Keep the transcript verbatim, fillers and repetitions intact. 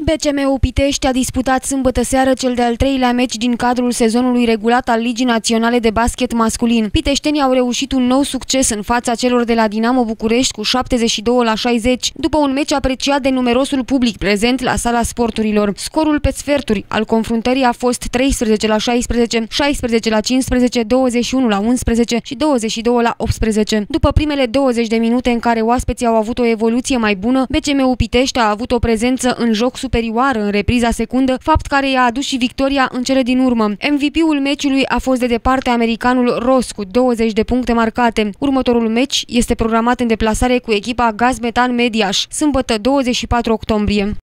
B C M-ul Pitești a disputat sâmbătă seară cel de-al treilea meci din cadrul sezonului regulat al Ligii Naționale de Basket Masculin. Piteștenii au reușit un nou succes în fața celor de la Dinamo București cu șaptezeci și doi la șaizeci, după un meci apreciat de numerosul public prezent la sala sporturilor. Scorul pe sferturi al confruntării a fost treisprezece la șaisprezece, șaisprezece la cincisprezece, douăzeci și unu la unsprezece și douăzeci și doi la optsprezece. După primele douăzeci de minute în care oaspeții au avut o evoluție mai bună, B C M-ul Pitești a avut o prezență în joc superioară în repriza secundă, fapt care i-a adus și victoria în cele din urmă. M V P-ul meciului a fost de departe americanul Ross cu douăzeci de puncte marcate. Următorul meci este programat în deplasare cu echipa Gaz Metan Mediaș, sâmbătă douăzeci și patru octombrie.